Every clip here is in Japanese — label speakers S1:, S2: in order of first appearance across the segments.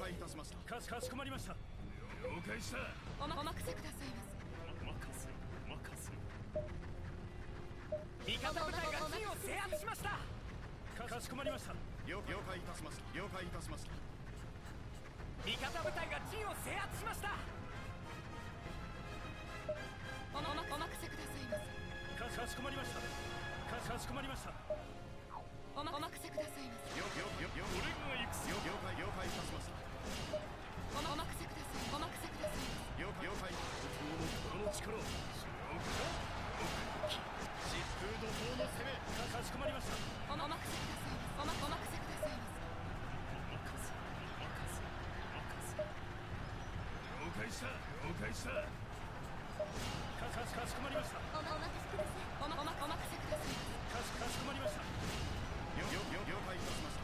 S1: 解いたしました。
S2: かしこまりました。
S3: 了解した。
S4: お任せくださいませ。
S2: 任せ味方部隊が陣を制圧しました。かしこまりました。
S1: 了解いたしました。了解いたしました。
S2: 味方部隊が陣を制圧しました。
S4: お任せくださいませ。
S2: かしこまりました。かしこまりました。
S4: お任せくださいませ。
S1: 俺が行く。了解いたしました。
S4: お任せください。お任せくださいませ。
S1: 了解。
S3: 虎の力。
S1: 疾風怒涛の攻め。
S2: かしこまりました。
S4: お任せくださいませ。お任せくださいませ。
S3: 了解した。
S2: かしこまりました。
S4: お任せください。お任せくださいませ。
S2: かしこまりました。
S1: 了解いたしました。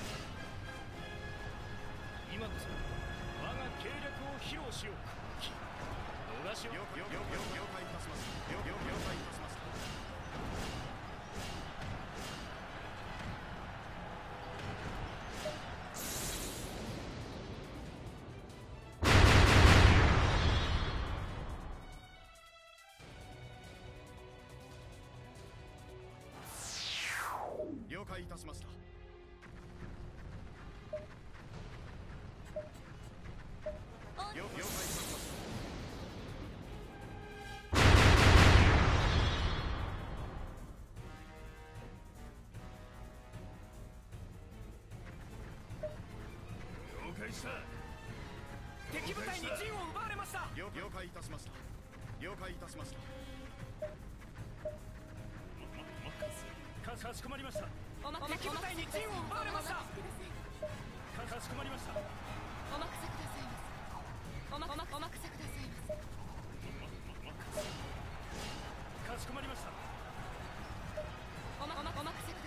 S3: 今こそ我が計略を披露しよう。逃しを。
S1: 了解いたしました。了解いたしました。了解いたしました。了解いたしました。
S3: 了解した。
S2: 敵部隊に陣を奪われました。
S1: 了解いたしました。了解いたしました。
S2: かしこまりました。
S4: 敵
S2: 部隊に陣を奪われました。
S4: か
S2: しこまりました。
S4: お任せくださいませ。お任せくださいませ。
S2: かしこまりました。
S4: お任せくださいませ。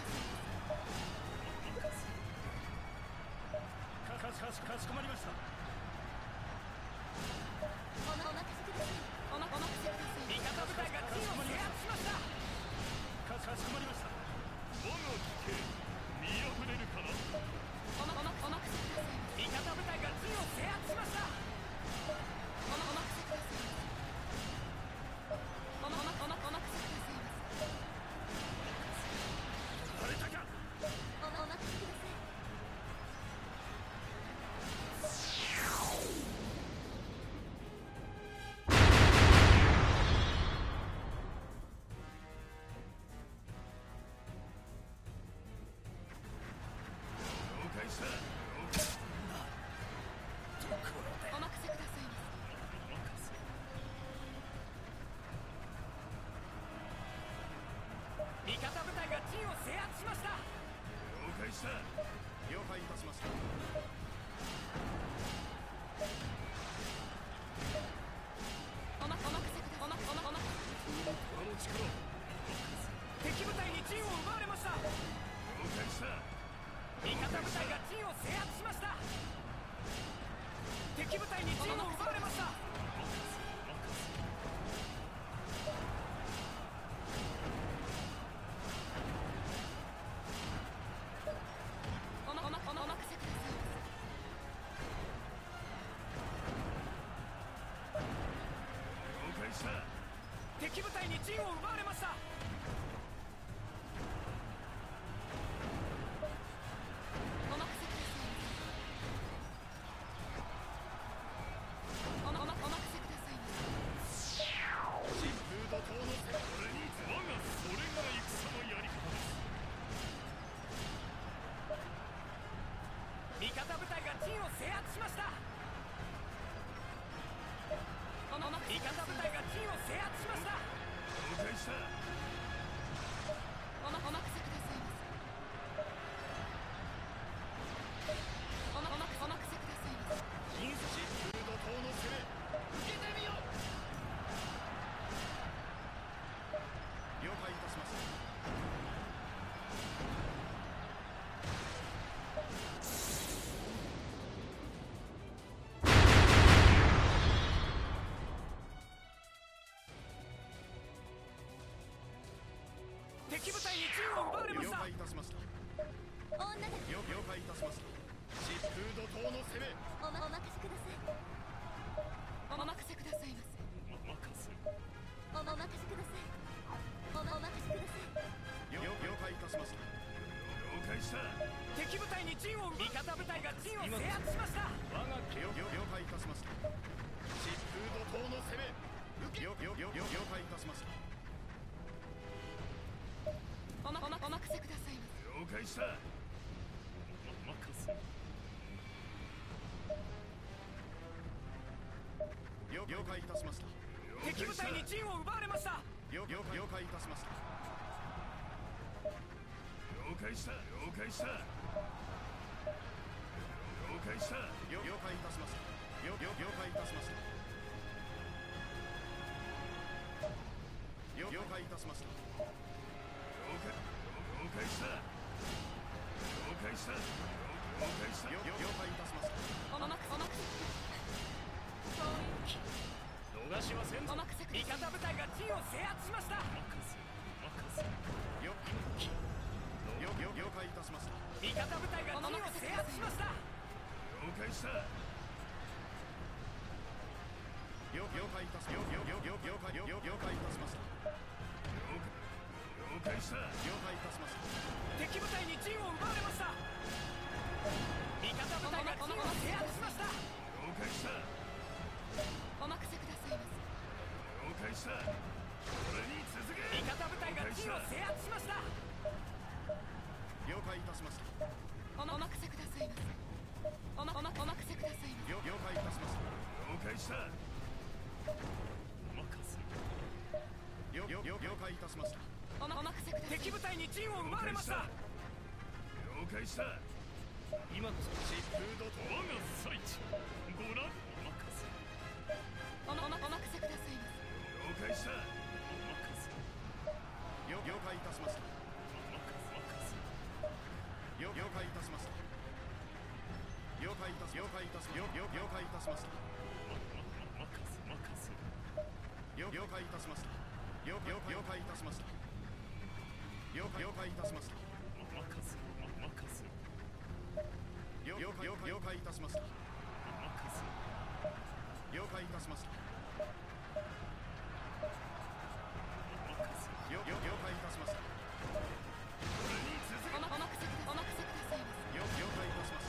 S2: かしこまりました。
S4: お任せください。お任せください。
S2: 味方部隊が陣を制圧しました。かしこまりました。
S3: 我が危険見破れるかな。
S4: お任せください。
S2: 味方部隊が陣を制圧しました。
S4: お任せください。お任せくださいませ。
S2: バレたか。
S4: お任せください。
S2: 味方部隊が陣を制圧しました。
S3: 了解した。
S1: 了解いたしました。
S4: お任せください。
S3: 虎の力。
S2: 敵部隊に陣を奪われました。
S3: 了解した。
S2: 味方部隊が陣を制圧しました。敵部隊に陣を奪われました。
S4: お任せください。
S3: 了解した。
S2: 敵部隊に陣を奪われました。
S4: お任せください。お任せください。
S1: 疾風怒涛の攻め。
S3: 俺にそれが戦のやり方です。
S2: 味方部隊が陣を制圧しました。味方部隊が陣を制圧しました。
S3: 了解した。
S4: お任せくださいませ。お任せくださいませ。
S1: 疾風怒涛の攻め。受けてみよ。了解いたしました。
S2: 敵部隊に陣を奪われました。
S1: 了解いたしました。
S4: 女だ。
S1: 了解いたしました。 疾風怒涛の攻め。
S4: お任せください。お任せくださいませ。
S3: 任せる。
S4: お任せください。お任せください。
S1: 了解いたしました。
S3: 了解した。
S2: 敵部隊に陣を味方部隊が陣を制圧しました。
S3: 我が警
S1: 了解いたしました。疾風怒涛の攻め。了解いたしました。
S4: お任せくださいませ。
S3: 了解した。任せる。
S1: 了解いたしました。
S2: 敵部隊に陣を奪われました。
S1: 了解いたしました。
S3: 了解した。了解した。了解した。
S1: 了解いたしました。了解いたしました。了解いたしました。
S3: 了解した。了解した。了解した。
S1: 了解いたしました。
S4: お任
S3: 逃しはせんぞ。
S4: せく
S2: 味
S4: ださい。
S2: 方部隊が陣を制圧しました。
S3: 任せる。
S1: 了解いたしました。
S2: 味方部隊が陣を制圧しました。
S3: 了解した。
S1: 了解いたしました。了解いたしました。
S3: 了解した。
S1: 了解いたしました。
S2: 敵部隊に陣を奪われました。味方部隊が陣を制圧しました。
S3: 了解した。
S4: お任せくださいませ。
S3: 了解した。俺に続け。
S2: 味方部隊が陣を制圧しました。
S1: 了解いたしました。
S4: お任せくださいませ。お任せくださいませ。
S1: 了解いたしました。
S3: 了解した。任せる。
S1: 了解いたしました。
S4: お任せください。
S2: 敵部隊に陣を奪われました。
S3: 了解した。
S1: 今こそ疾風怒涛。
S3: 我が最地。ご覧。任せる。
S4: お任せくださいませ。
S3: 了解した。任せる。
S1: 了解いたしました。
S3: 任せる。
S1: 了解いたしました。了解いたしました。了解いたしました。
S3: 任せる。
S1: 了解いたしました。了解いたしました。了解いたしました。了解いたしました。
S3: 任せる。任せる。
S1: 了解いたしました。
S3: 任せる。
S1: 了解いたしました。了解いたしました。
S3: 俺に続け。
S4: お任せくださいませ。
S1: 了解いたしました。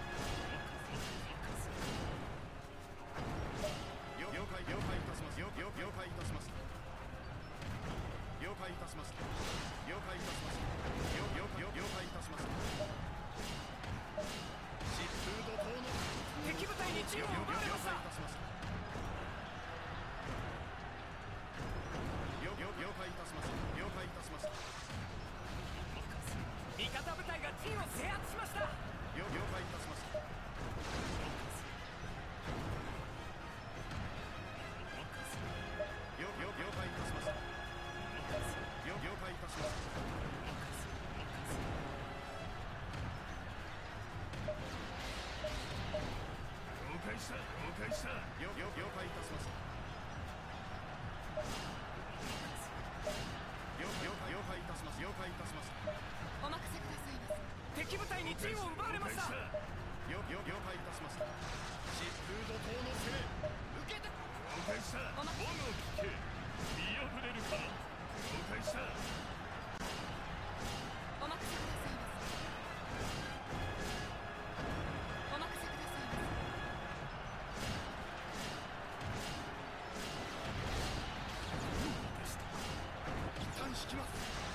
S1: 了解いたします。了解いたしました。了解いたしました。了解いたしました。了解いたしました。疾風怒涛の
S2: 敵部隊に陣を奪われました。
S1: 了解いたしました。了解いたしました。了解いたしました。
S2: 味方部隊が陣を制圧しました。
S1: 了解いたしました。了解いたしました。了解いたしました。
S3: 了解した。了解した。
S1: 了解いたしました。了解いたします。了解いたしました。
S4: お任せくださいませ。
S2: 敵部隊に陣を奪われました。
S1: 了解いたしました。疾風怒涛の攻め。受けて。
S3: 了解した。
S4: お任
S3: 我が危険見破れるかな。了解した。
S4: お任せくださいませ。お任せくださいませ。
S1: 一旦引きます。